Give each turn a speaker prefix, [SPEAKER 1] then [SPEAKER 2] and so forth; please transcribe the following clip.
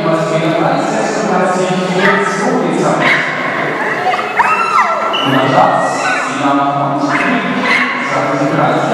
[SPEAKER 1] jeweils Fehler 36 für 2 gezeigt. Und das, sie nahm und das hat sie 30